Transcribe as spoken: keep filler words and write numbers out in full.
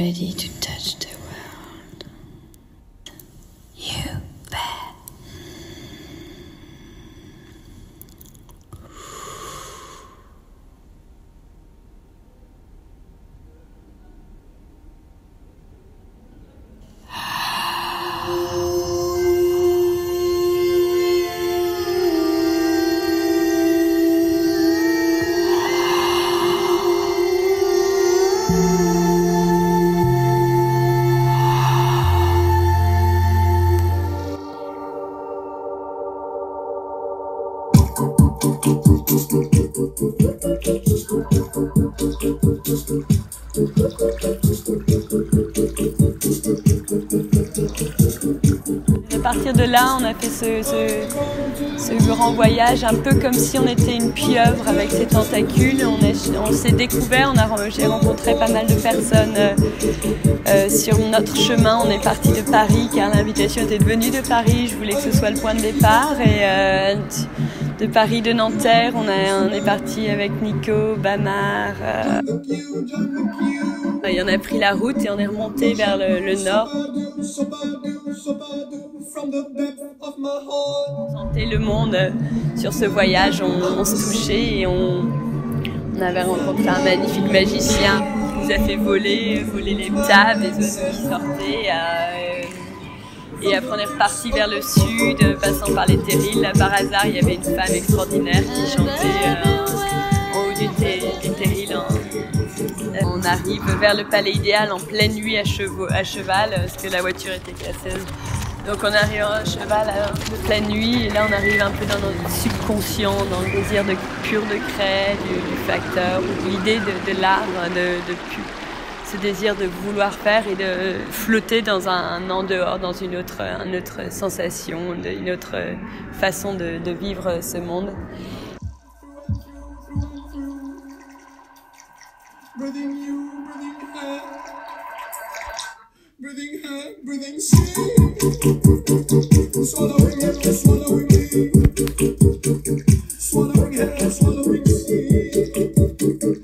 ready to touch the world. You bet. À partir de là, on a fait ce, ce, ce grand voyage, un peu comme si on était une pieuvre avec ses tentacules. On, on s'est découvert, j'ai rencontré pas mal de personnes euh, euh, sur notre chemin. On est parti de Paris car l'invitation était venue de Paris. Je voulais que ce soit le point de départ. Et euh, de Paris, de Nanterre, on, a, on est parti avec Nico, Bamar. Euh, et on a pris la route et on est remonté vers le, le nord. On sentait le monde sur ce voyage, on, on se touchait et on, on avait rencontré un magnifique magicien qui nous a fait voler, voler les tables, les oiseaux qui sortaient. Euh, et après on est reparti vers le sud, passant par les terrils. Là, par hasard, il y avait une femme extraordinaire qui chantait euh, en haut du, du terril. Hein. On arrive vers le palais idéal en pleine nuit à, chevaux, à cheval, parce que la voiture était cassée. Donc on arrive à cheval de pleine nuit et là on arrive un peu dans notre subconscient, dans le désir de pur de craie, du, du facteur, l'idée de, de l'art, de, de ce désir de vouloir faire et de flotter dans un, un en dehors, dans une autre, une autre sensation, une autre façon de, de vivre ce monde. Breathing you, breathing her, breathing her, breathing she, swallowing her, swallowing me, swallowing her, swallowing she.